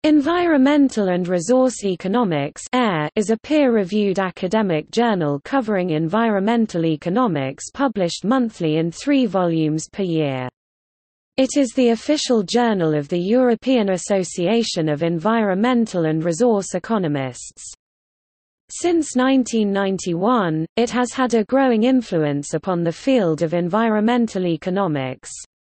Environmental and Resource Economics is a peer-reviewed academic journal covering environmental economics published monthly in 3 volumes per year. It is the official journal of the European Association of Environmental and Resource Economists. Since 1991, it has had a growing influence upon the field of environmental economics.